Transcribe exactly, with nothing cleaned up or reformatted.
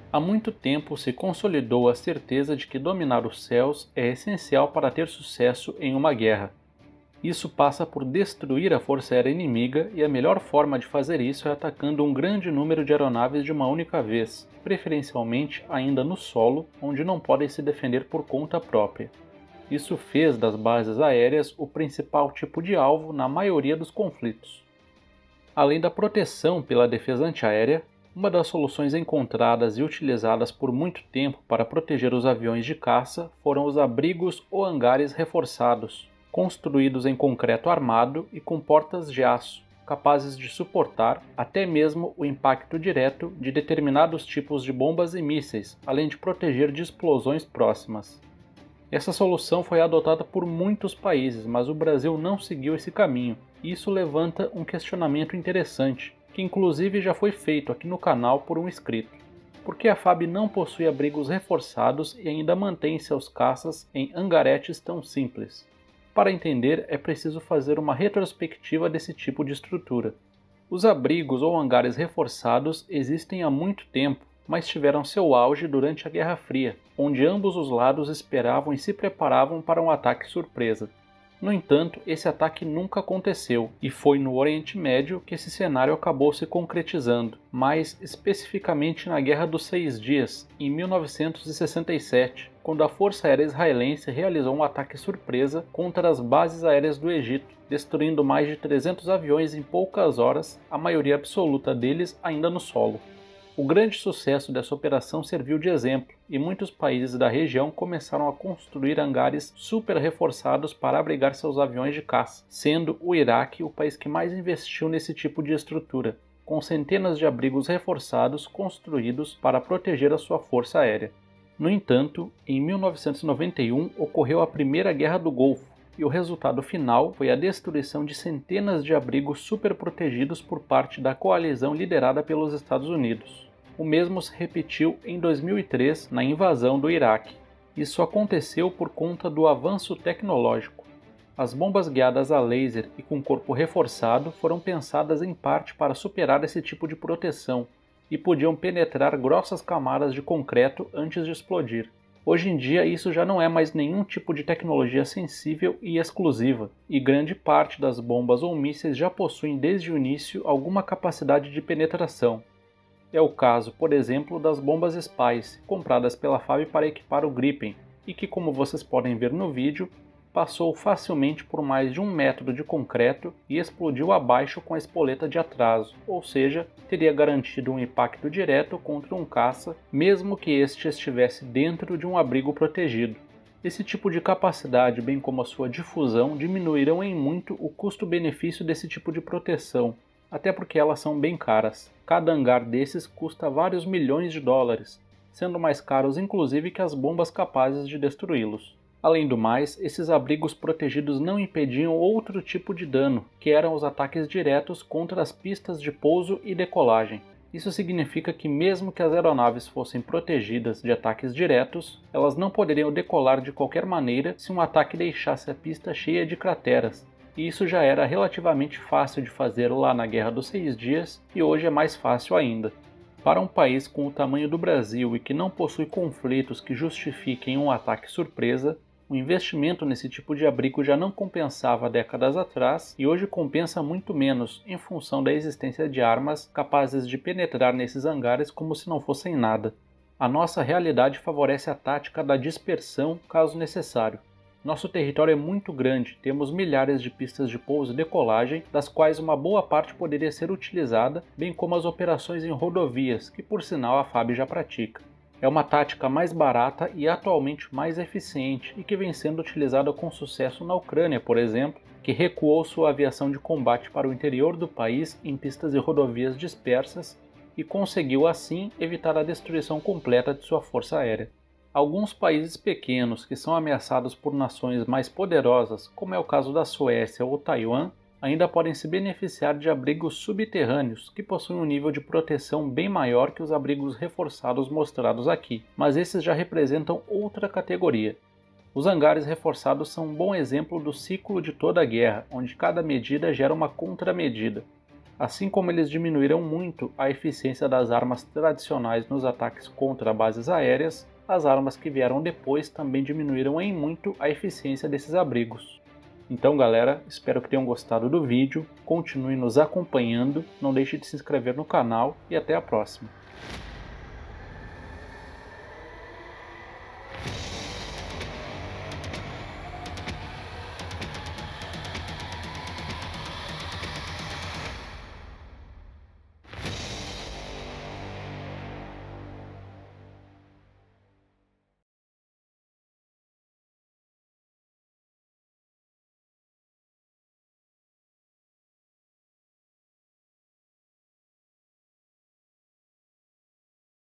Há muito tempo se consolidou a certeza de que dominar os céus é essencial para ter sucesso em uma guerra. Isso passa por destruir a força aérea inimiga e a melhor forma de fazer isso é atacando um grande número de aeronaves de uma única vez, preferencialmente ainda no solo, onde não podem se defender por conta própria. Isso fez das bases aéreas o principal tipo de alvo na maioria dos conflitos. Além da proteção pela defesa antiaérea, uma das soluções encontradas e utilizadas por muito tempo para proteger os aviões de caça foram os abrigos ou hangares reforçados, construídos em concreto armado e com portas de aço, capazes de suportar até mesmo o impacto direto de determinados tipos de bombas e mísseis, além de proteger de explosões próximas. Essa solução foi adotada por muitos países, mas o Brasil não seguiu esse caminho, e isso levanta um questionamento interessante, que inclusive já foi feito aqui no canal por um inscrito. Por que a F A B não possui abrigos reforçados e ainda mantém seus caças em hangaretes tão simples? Para entender, é preciso fazer uma retrospectiva desse tipo de estrutura. Os abrigos ou hangares reforçados existem há muito tempo, mas tiveram seu auge durante a Guerra Fria, onde ambos os lados esperavam e se preparavam para um ataque surpresa. No entanto, esse ataque nunca aconteceu, e foi no Oriente Médio que esse cenário acabou se concretizando, mais especificamente na Guerra dos Seis Dias, em mil novecentos e sessenta e sete, quando a Força Aérea Israelense realizou um ataque surpresa contra as bases aéreas do Egito, destruindo mais de trezentos aviões em poucas horas, a maioria absoluta deles ainda no solo. O grande sucesso dessa operação serviu de exemplo, e muitos países da região começaram a construir hangares super reforçados para abrigar seus aviões de caça, sendo o Iraque o país que mais investiu nesse tipo de estrutura, com centenas de abrigos reforçados construídos para proteger a sua força aérea. No entanto, em mil novecentos e noventa e um ocorreu a Primeira Guerra do Golfo, e o resultado final foi a destruição de centenas de abrigos super protegidos por parte da coalizão liderada pelos Estados Unidos. O mesmo se repetiu em dois mil e três na invasão do Iraque. Isso aconteceu por conta do avanço tecnológico. As bombas guiadas a laser e com corpo reforçado foram pensadas em parte para superar esse tipo de proteção e podiam penetrar grossas camadas de concreto antes de explodir. Hoje em dia isso já não é mais nenhum tipo de tecnologia sensível e exclusiva, e grande parte das bombas ou mísseis já possuem desde o início alguma capacidade de penetração. É o caso, por exemplo, das bombas Spice, compradas pela F A B para equipar o Gripen, e que, como vocês podem ver no vídeo, passou facilmente por mais de um metro de concreto e explodiu abaixo com a espoleta de atraso, ou seja, teria garantido um impacto direto contra um caça, mesmo que este estivesse dentro de um abrigo protegido. Esse tipo de capacidade, bem como a sua difusão, diminuirão em muito o custo-benefício desse tipo de proteção, até porque elas são bem caras. Cada hangar desses custa vários milhões de dólares, sendo mais caros inclusive que as bombas capazes de destruí-los. Além do mais, esses abrigos protegidos não impediam outro tipo de dano, que eram os ataques diretos contra as pistas de pouso e decolagem. Isso significa que mesmo que as aeronaves fossem protegidas de ataques diretos, elas não poderiam decolar de qualquer maneira se um ataque deixasse a pista cheia de crateras. E isso já era relativamente fácil de fazer lá na Guerra dos Seis Dias, e hoje é mais fácil ainda. Para um país com o tamanho do Brasil e que não possui conflitos que justifiquem um ataque surpresa, o investimento nesse tipo de abrigo já não compensava décadas atrás e hoje compensa muito menos em função da existência de armas capazes de penetrar nesses hangares como se não fossem nada. A nossa realidade favorece a tática da dispersão caso necessário. Nosso território é muito grande, temos milhares de pistas de pouso e decolagem, das quais uma boa parte poderia ser utilizada, bem como as operações em rodovias, que por sinal a F A B já pratica. É uma tática mais barata e atualmente mais eficiente e que vem sendo utilizada com sucesso na Ucrânia, por exemplo, que recuou sua aviação de combate para o interior do país em pistas e rodovias dispersas e conseguiu assim evitar a destruição completa de sua força aérea. Alguns países pequenos que são ameaçados por nações mais poderosas, como é o caso da Suécia ou Taiwan, ainda podem se beneficiar de abrigos subterrâneos que possuem um nível de proteção bem maior que os abrigos reforçados mostrados aqui, mas esses já representam outra categoria. Os hangares reforçados são um bom exemplo do ciclo de toda a guerra, onde cada medida gera uma contramedida. Assim como eles diminuíram muito a eficiência das armas tradicionais nos ataques contra bases aéreas, as armas que vieram depois também diminuíram em muito a eficiência desses abrigos. Então galera, espero que tenham gostado do vídeo, continue nos acompanhando, não deixe de se inscrever no canal e até a próxima.